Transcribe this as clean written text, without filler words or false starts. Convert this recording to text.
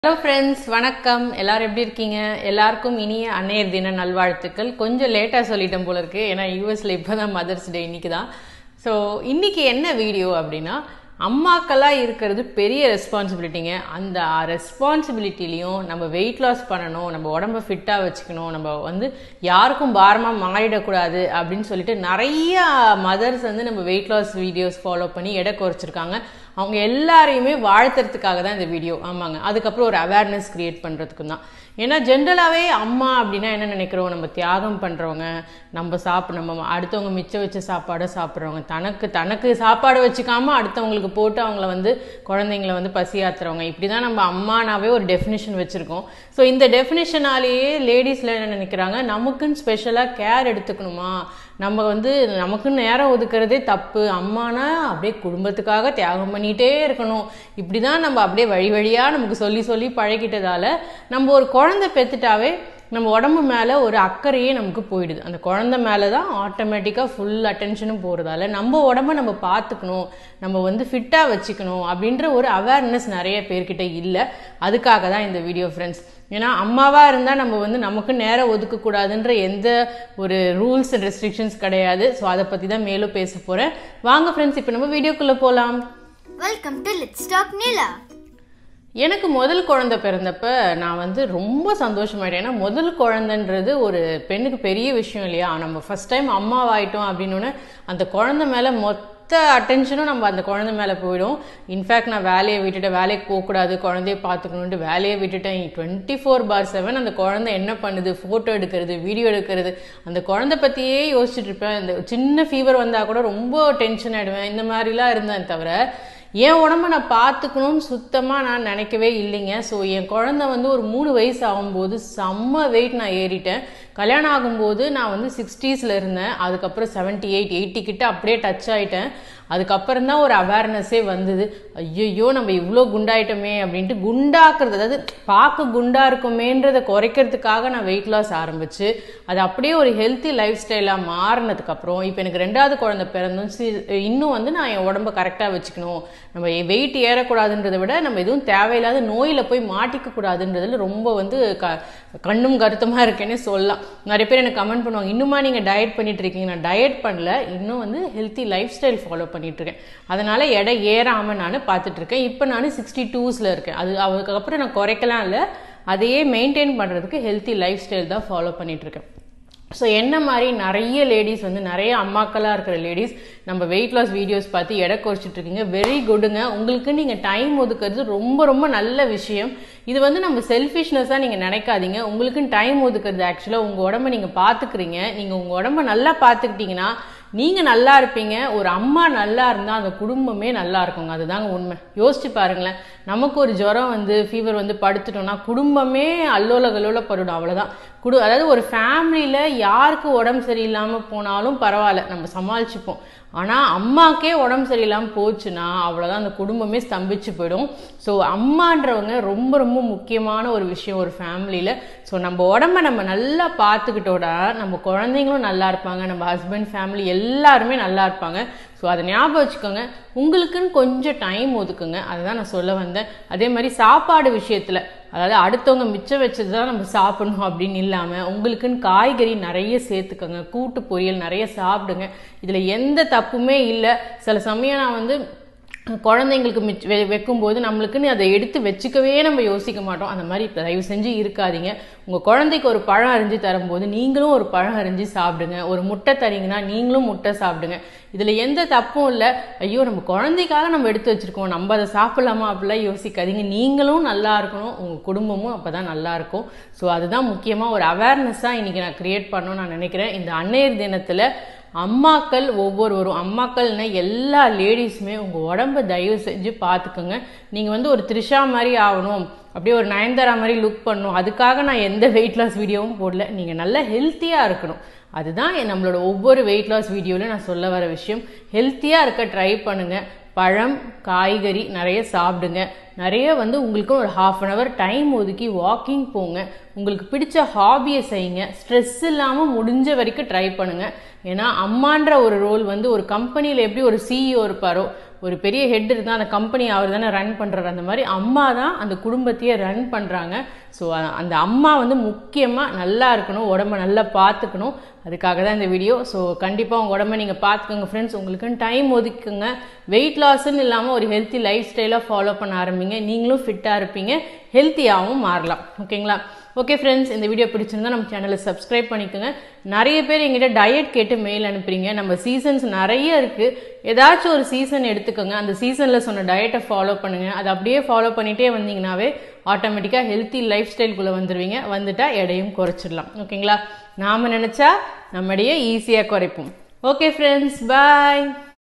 Hello friends, வணக்கம். எல்லாரும் எப்படி இருக்கீங்க? எல்லாருக்கும் இனிய அன்னையர் தின நல்வாழ்த்துக்கள். கொஞ்சம் லேட்டா சொல்லிட்டேன் போல இருக்கு. ஏன்னா யுஎஸ்ல இப்பதான் மதர்ஸ் டே இன்னைக்கு தான். ஸோ இன்னைக்கு என்ன வீடியோ அப்படின்னா, அம்மாக்கெல்லாம் இருக்கிறது பெரிய ரெஸ்பான்சிபிலிட்டிங்க. அந்த ரெஸ்பான்சிபிலிட்டிலையும் நம்ம வெயிட் லாஸ் பண்ணணும், நம்ம உடம்ப ஃபிட்டாக வச்சுக்கணும், நம்ம யாருக்கும் பாரமாக மாறிடக்கூடாது அப்படின்னு சொல்லிட்டு நிறைய மதர்ஸ் நம்ம வெயிட் லாஸ் வீடியோஸ் ஃபாலோ பண்ணி எடை குறைச்சிருக்காங்க. அவங்க எல்லாரையுமே வாழ்த்துறதுக்காக தான் இந்த வீடியோ. ஆமாங்க, அதுக்கப்புறம் ஒரு அவேர்னஸ் கிரியேட் பண்ணுறதுக்கு தான். ஏன்னா ஜென்ரலாகவே அம்மா அப்படின்னா என்ன நினைக்கிறோம், நம்ம தியாகம் பண்ணுறவங்க, நம்ம அடுத்தவங்க மிச்சம் வச்ச சாப்பாடை சாப்பிட்றவங்க, தனக்கு சாப்பாடு வச்சுக்காம அடுத்தவங்களுக்கு போட்டு அவங்கள குழந்தைங்கள பசியாத்துறவங்க, இப்படி தான் நம்ம அம்மானாவே ஒரு டெஃபினிஷன் வச்சுருக்கோம். ஸோ இந்த டெஃபினிஷனாலேயே லேடிஸில் என்ன நினைக்கிறாங்க, நமக்குன்னு ஸ்பெஷலாக கேர் எடுத்துக்கணுமா, நம்ம நமக்குன்னு நேரம் ஒதுக்குறதே தப்பு, அம்மானா அப்படியே குடும்பத்துக்காக தியாகம் பண்ணிகிட்டே இருக்கணும், இப்படி தான் நம்ம அப்படியே வழியாக நமக்கு சொல்லி பழகிட்டதால நம்ம ஒரு குழந்தை பெற்றுட்டாவே நம்ம உடம்பு மேலே ஒரு அக்கறையே நமக்கு போயிடுது. அந்த குழந்தை மேலே தான் ஆட்டோமேட்டிக்காக ஃபுல் அட்டென்ஷனும் போகிறதால நம்ம உடம்ப நம்ம பார்த்துக்கணும், நம்ம ஃபிட்டாக வச்சுக்கணும் அப்படின்ற ஒரு அவேர்னஸ் நிறைய பேர்கிட்ட இல்லை. அதுக்காக தான் இந்த வீடியோ ஃப்ரெண்ட்ஸ். ஏன்னா அம்மாவாக இருந்தால் நம்ம நமக்கு நேரம் ஒதுக்கக்கூடாதுன்ற எந்த ஒரு ரூல்ஸ் அண்ட் ரெஸ்ட்ரிக்ஷன்ஸ் கிடையாது. ஸோ அதை பற்றி தான் மேலும் பேச போகிறேன். வாங்க ஃப்ரெண்ட்ஸ், இப்போ நம்ம வீடியோக்குள்ளே போகலாம். Welcome to let's talk Neela. எனக்கு முதல் குழந்தை பிறந்தப்ப நான் ரொம்ப சந்தோஷமாயிட்டேன். ஏன்னா முதல் குழந்தைன்றது ஒரு பெண்ணுக்கு பெரிய விஷயம் இல்லையா. நம்ம ஃபர்ஸ்ட் டைம் அம்மாவாயிட்டோம் அப்படின்னு அந்த குழந்தை மேலே மொத்த அட்டென்ஷனும் நம்ம அந்த குழந்தை மேலே போயிடும். இன்ஃபேக்ட் நான் வேலையை விட்டுட்டேன், வேலைக்கு போகக்கூடாது, குழந்தைய பார்த்துக்கணுன்ட்டு வேலையை விட்டுட்டேன். 24/7 அந்த குழந்தை என்ன பண்ணுது, ஃபோட்டோ எடுக்கிறது, வீடியோ எடுக்கிறது, அந்த குழந்தை பற்றியே யோசிச்சுட்டு இருப்பேன். இந்த சின்ன ஃபீவர் வந்தால் கூட ரொம்ப டென்ஷன் ஆகிடுவேன். இந்த மாதிரிலாம் இருந்தேன். தவிர என் உடம்ப நான் பார்த்துக்கணும்னு சுத்தமாக நான் நினைக்கவே இல்லைங்க. ஸோ என் குழந்தை ஒரு 3 வயசு ஆகும்போது செம்ம வெயிட் நான் ஏறிட்டேன். கல்யாணம் ஆகும்போது நான் 60s இருந்தேன். அதுக்கப்புறம் 78, 80 கிட்ட அப்படியே டச் ஆகிட்டேன். அதுக்கப்புறம் தான் ஒரு அவேர்னஸே வந்தது. ஐயோ நம்ம இவ்வளோ குண்டாயிட்டோமே அப்படின்ட்டு, குண்டாக்குறது, அதாவது பார்க்க குண்டா இருக்குமேன்றதை குறைக்கிறதுக்காக நான் வெயிட் லாஸ் ஆரம்பிச்சு அது அப்படியே ஒரு ஹெல்த்தி லைஃப் ஸ்டைலாக மாறினதுக்கப்புறம் இப்போ எனக்கு 2வது குழந்தை பிறந்தும் இன்னும் நான் என் உடம்ப கரெக்டாக வச்சுக்கணும், நம்ம வெயிட் ஏறக்கூடாதுன்றதை விட நம்ம எதுவும் தேவையில்லாத நோயில் போய் மாட்டிக்க கூடாதுன்றதுல ரொம்ப கண்ணும் கருத்தமாக இருக்கேன்னு சொல்லலாம். நிறைய பேர் எனக்கு கமெண்ட் பண்ணுவாங்க, இன்னுமா நீங்கள் டயட் பண்ணிட்டு இருக்கீங்க. நான் டயட் பண்ணல, இன்னும் ஹெல்த்தி லைஃப் ஸ்டைல் ஃபாலோ பண்ணிட்டு இருக்கேன். அதனால எடை ஏறாமல் நான் பார்த்துட்டு இருக்கேன். இப்போ நான் 62s இருக்கேன். அதுக்கப்புறம் நான் குறைக்கலாம் இல்லை, அதையே மெயின்டைன் பண்ணுறதுக்கு ஹெல்த்தி லைஃப் ஸ்டைல் தான் ஃபாலோ பண்ணிட்டு இருக்கேன். ஸோ என்ன மாதிரி நிறைய லேடிஸ் நிறைய அம்மாக்களாக இருக்கிற லேடிஸ் நம்ம வெயிட் லாஸ் வீடியோஸ் பார்த்து எடை குறைச்சிட்டு இருக்கீங்க. வெரி குட்டுங்க. உங்களுக்கு நீங்கள் டைம் ஒதுக்குறது ரொம்ப ரொம்ப நல்ல விஷயம். இது நம்ம செல்ஃபிஷ்னஸாக நீங்கள் நினைக்காதீங்க. உங்களுக்குன்னு டைம் ஒதுக்குறது ஆக்சுவலாக உங்கள் உடம்ப நீங்கள் பார்த்துக்கிறீங்க. நீங்கள் உங்கள் உடம்ப நல்லா பார்த்துக்கிட்டீங்கன்னா நீங்கள் நல்லா இருப்பீங்க. ஒரு அம்மா நல்லா இருந்தால் அந்த குடும்பமே நல்லா இருக்குங்க. அதுதாங்க உண்மை. யோசிச்சு பாருங்களேன், நமக்கு ஒரு ஜுரம் ஃபீவர் படுத்துட்டோம்னா குடும்பமே அல்லோல கல்லோல படுடும். அவ்வளோதான். அதாவது ஒரு ஃபேமிலியில் யாருக்கு உடம்பு சரியில்லாமல் போனாலும் பரவாயில்ல, நம்ம சமாளிச்சுப்போம். ஆனால் அம்மாக்கே உடம்பு சரியில்லாமல் போச்சுன்னா அவ்வளோதான், அந்த குடும்பமே ஸ்தம்பிச்சு போயிடும். ஸோ அம்மான்றவங்க ரொம்ப ரொம்ப முக்கியமான ஒரு விஷயம் ஒரு ஃபேமிலியில். ஸோ நம்ம உடம்ப நம்ம நல்லா பார்த்துக்கிட்டோட நம்ம குழந்தைங்களும் நல்லா இருப்பாங்க, நம்ம ஹஸ்பண்ட் ஃபேமிலி எல்லாருமே நல்லா இருப்பாங்க. ஸோ அதை ஞாபகம் வச்சுக்கோங்க. உங்களுக்குன்னு கொஞ்சம் டைம் ஒதுக்குங்க, அதுதான் நான் சொல்ல வந்தேன். அதே மாதிரி சாப்பாடு விஷயத்தில், அதாவது அடுத்தவங்க மிச்சம் வச்சது தான் நம்ம சாப்பிடணும் அப்படின்னு இல்லாமல் உங்களுக்குன்னு காய்கறி நிறைய சேர்த்துக்கோங்க, கூட்டு பொரியல் நிறைய சாப்பிடுங்க. இதில் எந்த தப்புமே இல்லை. சில சமயம் நான் குழந்தைங்களுக்கு வைக்கும்போது நம்மளுக்குன்னு அதை எடுத்து வச்சுக்கவே நம்ம யோசிக்க மாட்டோம். அந்த மாதிரி தயவு செஞ்சு இருக்காதீங்க. உங்கள் குழந்தைக்கு ஒரு பழம் அரிஞ்சு தரும்போது நீங்களும் ஒரு பழம் அரிஞ்சு சாப்பிடுங்க. ஒரு முட்டை தரீங்கன்னா நீங்களும் முட்டை சாப்பிடுங்க. இதில் எந்த தப்பும் இல்லை. ஐயோ நம்ம குழந்தைக்காக நம்ம எடுத்து வச்சுருக்கோம், நம்ம அதை சாப்பிடலாமா அப்படிலாம் யோசிக்காதீங்க. நீங்களும் நல்லா இருக்கணும், உங்கள் குடும்பமும் அப்போ தான் நல்லா இருக்கும். ஸோ அதுதான் முக்கியமாக ஒரு அவேர்னஸாக இன்றைக்கி நான் க்ரியேட் பண்ணணும்னு நான் நினைக்கிறேன். இந்த அன்னையர் தினத்தில் அம்மாக்கள் ஒவ்வொருவரும், அம்மாக்கள்னா எல்லா லேடிஸுமே உங்கள் உடம்பை தயவு செஞ்சு பார்த்துக்கோங்க. நீங்கள் ஒரு த்ரிஷா மாதிரி ஆகணும், அப்படியே ஒரு நயன்தாரா மாதிரி லுக் பண்ணணும், அதுக்காக நான் எந்த வெயிட் லாஸ் வீடியோவும் போடல. நீங்கள் நல்லா ஹெல்த்தியாக இருக்கணும், அதுதான் நம்மளோட ஒவ்வொரு வெயிட் லாஸ் வீடியோவில் நான் சொல்ல வர விஷயம். ஹெல்த்தியாக இருக்க ட்ரை பண்ணுங்கள். பழம், காய்கறி நிறைய சாப்பிடுங்க. நிறைய உங்களுக்கு ஒரு 1/2 hour டைம் ஒதுக்கி வாக்கிங் போங்க. உங்களுக்கு பிடிச்ச ஹாபியை செய்யுங்க. ஸ்ட்ரெஸ் இல்லாமல் முடிஞ்ச வரைக்கும் ட்ரை பண்ணுங்க. ஏன்னா அம்மான்ற ஒரு ரோல் ஒரு கம்பெனியில் எப்படி ஒரு சிஇஓ இருப்பாரோ, ஒரு பெரிய ஹெட் இருந்தால் அந்த கம்பெனி அவர் தானே ரன் பண்ணுறாரு, அந்த மாதிரி அம்மா தான் அந்த குடும்பத்தையே ரன் பண்ணுறாங்க. ஸோ அந்த அம்மா வந்து முக்கியமாக நல்லா இருக்கணும், உடம்ப நல்லா பார்த்துக்கணும். அதுக்காக தான் இந்த வீடியோ. ஸோ கண்டிப்பாக உங்கள் உடம்ப நீங்கள் பார்த்துக்கோங்க ஃப்ரெண்ட்ஸ். உங்களுக்குன்னு டைம் ஒதுக்குங்க. வெயிட் லாஸ்ன்னு இல்லாமல் ஒரு ஹெல்த்தி லைஃப் ஸ்டைலாக ஃபாலோ பண்ண ஆரம்பிங்க. நீங்களும் ஃபிட்டாக இருப்பீங்க, ஹெல்த்தியாகவும் மாறலாம். ஓகேங்களா? ஓகே ஃப்ரெண்ட்ஸ், இந்த வீடியோ பிடிச்சிருந்தா நம்ம சேனலை சப்ஸ்கிரைப் பண்ணிக்கோங்க. நிறைய பேர் எங்கிட்ட டயட் கேட்டு மெயில் அனுப்புறீங்க. நம்ம சீசன்ஸ் நிறைய இருக்குது. ஏதாச்சும் ஒரு சீசன் எடுத்துக்கோங்க. அந்த சீசனில் சொன்ன டயட்டை ஃபாலோ பண்ணுங்கள். அதை அப்படியே ஃபாலோ பண்ணிகிட்டே வந்தீங்கன்னாவே ஆட்டோமேட்டிக்காக ஹெல்த்தி லைஃப் ஸ்டைல்குள்ளே வந்துடுவீங்க. வந்துட்டால் எடையும் குறைச்சிடலாம். ஓகேங்களா? நாம் நினச்சா நம்மடையே ஈஸியாக குறைப்போம். ஓகே ஃப்ரெண்ட்ஸ், பாய்.